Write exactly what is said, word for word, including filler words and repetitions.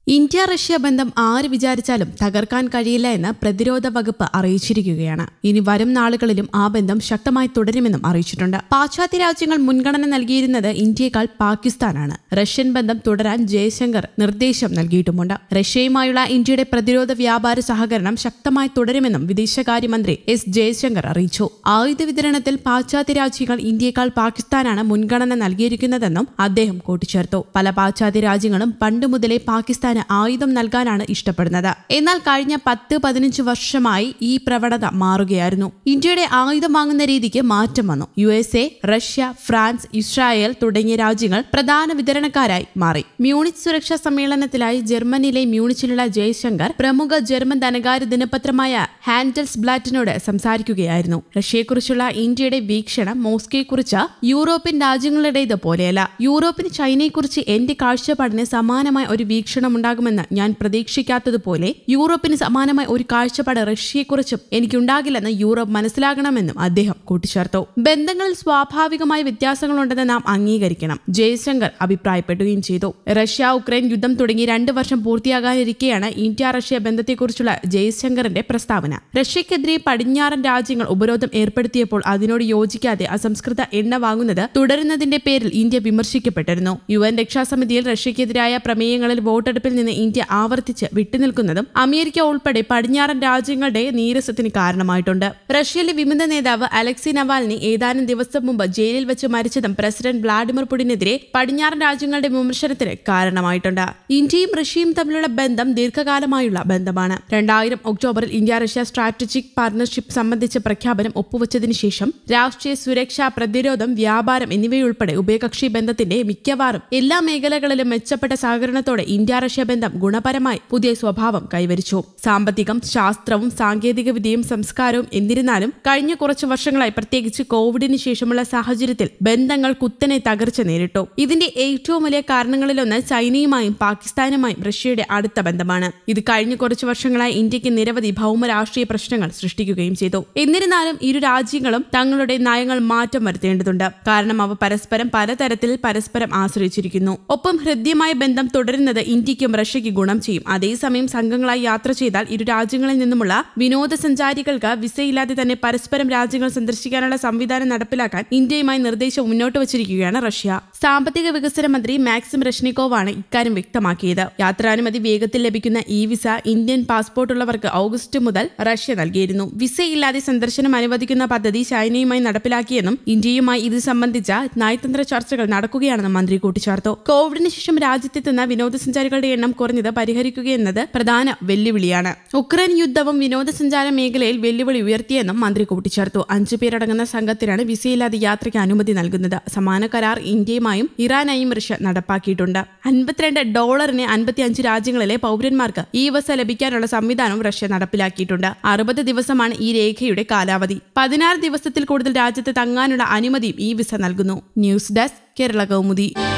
India Russia ബന്ധം ആര് വിചാരിച്ചാലും തകർക്കാൻ കഴിയില്ല എന്ന് പ്രതിരോധ വകുപ്പ് അറിയിച്ചിരിക്കുകയാണ്. ഇനി വരും നാളുകളിലും ആ ബന്ധം ശക്തമായി തുടരുമെന്നും അറിയിച്ചിട്ടുണ്ട്. പാശ്ചാത്യ രാജ്യങ്ങൾ മുൻഗണന നൽകിയിരുന്നത് ഇന്ത്യയേക്കാൾ പാകിസ്ഥാനാണ്. റഷ്യൻ ബന്ധം തുടരാൻ ജയശങ്കർ നിർദ്ദേശം നൽകിയിട്ടുമുണ്ട്. റഷ്യയുമായുള്ള ഇന്ത്യയുടെ പ്രതിരോധ വ്യാപാര സഹകരണം ശക്തമായി തുടരുമെന്നും വിദേശകാര്യമന്ത്രി എസ് ജയശങ്കർ അറിയിച്ചു. ആയുധ വിതരണത്തിൽ പാശ്ചാത്യ രാജ്യങ്ങൾ ഇന്ത്യയേക്കാൾ പാകിസ്ഥാനാണ് മുൻഗണന നൽകിയിരിക്കുന്നതെന്നും അദ്ദേഹം കൂട്ടിച്ചേർത്തു. പല പാശ്ചാത്യ രാജ്യങ്ങളും പണ്ട് മുതലേ പാകിസ്ഥാൻ ആയുധം നൽകാനാണ് ഇഷ്ടപ്പെടുന്നത്. എന്നാൽ കഴിഞ്ഞ പത്ത് പതിനഞ്ച് വർഷമായി ഈ പ്രവണത മാറുകയായിരുന്നു. ഇന്ത്യയുടെ ആയുധം വാങ്ങുന്ന രീതിക്ക് മാറ്റം വന്നു. U S A, Russia, France, Israel തുടങ്ങിയ രാജ്യങ്ങൾ പ്രധാന വിതരണക്കാരായി മാറി. മ്യൂണിച്ച് സുരക്ഷാ സമ്മേളനത്തിലായി ജർമ്മനിയിലെ മ്യൂണിച്ചിലുള്ള ജയശങ്കർ പ്രമുഖ ജർമ്മൻ ധനകാര്യ ദിനപത്രമായ ഹാൻഡൽസ് ബ്ലാറ്റിനോട് സംസാരിക്കുകയായിരുന്നു. റഷ്യയെക്കുറിച്ചുള്ള ഇന്ത്യയുടെ വീക്ഷണം മോസ്കോയെക്കുറിച്ച് യൂറോപ്യൻ രാജ്യങ്ങളുടേത് പോലെയല്ല. യൂറോപ്പിന് ചൈനയെക്കുറിച്ച് എന്റെ കാഴ്ചപ്പാടിന് സമാനമായ ഒരു വീക്ഷണം ഉണ്ടാകുമെന്ന് ഞാൻ പ്രതീക്ഷിക്കാത്തതുപോലെ യൂറോപ്പിന് സമാനമായ ഒരു കാഴ്ചപ്പാട് റഷ്യയെക്കുറിച്ചും എനിക്കുണ്ടാകില്ലെന്ന് യൂറോപ്പ് മനസ്സിലാകണമെന്നും അദ്ദേഹം കൂട്ടിച്ചേർത്തു. ബന്ധങ്ങളിൽ സ്വാഭാവികമായ വ്യത്യാസങ്ങളുണ്ടെന്ന് നാം അംഗീകരിക്കണം, ജയശങ്കർ അഭിപ്രായപ്പെടുകയും ചെയ്തു. റഷ്യ ഉക്രൈൻ യുദ്ധം തുടങ്ങി രണ്ട് വർഷം പൂർത്തിയാകാനിരിക്കെയാണ് ഇന്ത്യ റഷ്യ ബന്ധത്തെക്കുറിച്ചുള്ള ജയശങ്കറിന്റെ പ്രസ്താവന. റഷ്യക്കെതിരെ പടിഞ്ഞാറൻ രാജ്യങ്ങൾ ഉപരോധം ഏർപ്പെടുത്തിയപ്പോൾ അതിനോട് യോജിക്കാതെ അസംസ്കൃത എണ്ണ വാങ്ങുന്നത് തുടരുന്നതിന്റെ പേരിൽ ഇന്ത്യ വിമർശിക്കപ്പെട്ടിരുന്നു. യു എൻ രക്ഷാസമിതിയിൽ റഷ്യക്കെതിരായ പ്രമേയങ്ങളിൽ വോട്ടെടുപ്പിൽ നിന്ന് ഇന്ത്യ ആവർത്തിച്ച് വിട്ടുനിൽക്കുന്നതും അമേരിക്ക ഉൾപ്പെടെ പടിഞ്ഞാറൻ രാജ്യങ്ങളുടെ നീരസത്തിന് കാരണമായിട്ടുണ്ട്. റഷ്യയിലെ വിമത നേതാവ് അലക്സി നവാൽനി ഏതാനും ദിവസം മുമ്പ് ജയിലിൽ വെച്ച് മരിച്ചതും പ്രസിഡന്റ് വ്ളാഡിമിർ പുടിനെതിരെ പടിഞ്ഞാറൻ രാജ്യങ്ങളുടെ വിമർശനത്തിന് കാരണമായിട്ടുണ്ട്. ഇന്ത്യയും റഷ്യയും തമ്മിലുള്ള ബന്ധം ദീർഘകാലമായുള്ള ബന്ധമാണ്. രണ്ടായിരം ഒക്ടോബറിൽ ഇന്ത്യ റഷ്യ സ്ട്രാറ്റജിക് പാർട്ണർഷിപ്പ് സംബന്ധിച്ച പ്രഖ്യാപനം ഒപ്പുവച്ചതിനു ശേഷം രാഷ്ട്രീയ സുരക്ഷ, പ്രതിരോധം, വ്യാപാരം എന്നിവയുൾപ്പെടെ ഉഭയകക്ഷി ബന്ധത്തിന്റെ മിക്കവാറും എല്ലാ മേഖലകളിലും മെച്ചപ്പെട്ട സഹകരണത്തോടെ ഇന്ത്യ റഷ്യ ബന്ധം ഗുണപരമായി പുതിയ സ്വഭാവം കൈവരിച്ചു. സാമ്പത്തികം, ശാസ്ത്രവും സാങ്കേതിക വിദ്യയും സംസ്കാരവും എന്നിരുന്നാലും കഴിഞ്ഞ കുറച്ചു വർഷങ്ങളായി, പ്രത്യേകിച്ച് കോവിഡിന് ശേഷമുള്ള സാഹചര്യത്തിൽ ബന്ധങ്ങൾ കുത്തനെ തകർച്ച നേരിട്ടു. ഇതിന്റെ ഏറ്റവും വലിയ കാരണങ്ങളിലൊന്ന് ചൈനയുമായും പാകിസ്ഥാനുമായും റഷ്യയുടെ അടുത്ത ബന്ധമാണ്. ഇത് കഴിഞ്ഞ കുറച്ചു വർഷങ്ങളായി ഇന്ത്യക്ക് നിരവധി ഭൗമ രാഷ്ട്രീയ പ്രശ്നങ്ങൾ സൃഷ്ടിക്കുകയും ചെയ്തു. എന്നിരുന്നാലും ഇരു രാജ്യങ്ങളും തങ്ങളുടെ നയങ്ങൾ മാറ്റം വരുത്തേണ്ടതുണ്ട്. കാരണം അവ പരസ്പരം പലതരത്തിൽ പരസ്പരം ആശ്രയിച്ചിരിക്കുന്നു. ഒപ്പം ഹൃദ്യമായ ബന്ധം തുടരുന്നത് ഇന്ത്യക്കും റഷ്യയ്ക്ക് ഗുണം ചെയ്യും. അതേസമയം സംഘങ്ങളായി യാത്ര ചെയ്താൽ ഇരു രാജ്യങ്ങളിൽ നിന്നുമുള്ള വിനോദസഞ്ചാരികൾക്ക് വിസയില്ലാതെ തന്നെ പരസ്പരം രാജ്യങ്ങൾ സന്ദർശിക്കാനുള്ള സംവിധാനം നടപ്പിലാക്കാൻ ഇന്ത്യയുമായി നിർദ്ദേശം മുന്നോട്ട് വച്ചിരിക്കുകയാണ് റഷ്യ. സാമ്പത്തിക വികസന മന്ത്രി മാക്സിം റഷ്നിക്കോവാണ് ഇക്കാര്യം വ്യക്തമാക്കിയത്. യാത്രാനുമതി വേഗത്തിൽ ലഭിക്കുന്ന ഇ വിസ ഇന്ത്യൻ പാസ്പോർട്ട് ഉള്ളവർക്ക് ഓഗസ്റ്റ് മുതൽ റഷ്യ നൽകിയിരുന്നു. വിസയില്ലാതെ സന്ദർശനം അനുവദിക്കുന്ന പദ്ധതി ചൈനയുമായി നടപ്പിലാക്കിയെന്നും ഇന്ത്യയുമായി ഇത് സംബന്ധിച്ച നയതന്ത്ര ചർച്ചകൾ നടക്കുകയാണെന്നും മന്ത്രി കൂട്ടിച്ചേർത്തു. കോവിഡിന് ശേഷം രാജ്യത്തെത്തുന്ന വിനോദസഞ്ചാരികളുടെ എണ്ണം കുറഞ്ഞത് പരിഹരിക്കുകയെന്നത് പ്രധാന വെല്ലുവിളിയാണ്. ഉക്രൈൻ യുദ്ധവും വിനോദസഞ്ചാര മേഖലയിൽ വെല്ലുവിളി ഉയർത്തിയെന്നും മന്ത്രി കൂട്ടിച്ചേർത്തു. അഞ്ചു പേരടങ്ങുന്ന സംഘത്തിനാണ് വിസയില്ലാതെ യാത്രയ്ക്ക് അനുമതി നൽകുന്നത്. സമാന കരാർ ഇന്ത്യയുമായും ഇറാനായും റഷ്യ നടപ്പാക്കിയിട്ടുണ്ട്. അൻപത്തിരണ്ട് ഡോളറിന് അൻപത്തിയഞ്ച് രാജ്യങ്ങളിലെ പൗരന്മാർക്ക് ഈ വിസ ലഭിക്കാനുള്ള സംവിധാനവും റഷ്യ നടപ്പിലാക്കിയിട്ടുണ്ട്. അറുപത് ദിവസമാണ് ഈ രേഖയുടെ കാലാവധി. പതിനാറ് ദിവസത്തിൽ കൂടുതൽ രാജ്യത്ത് തങ്ങാനുള്ള അനുമതിയും ഈ വിസ നൽകുന്നു. News desk, Kerala Kaumudi.